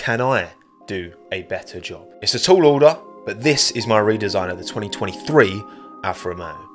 can I do a better job? It's a tall order, but this is my redesign of the 2023 Alfa Romeo.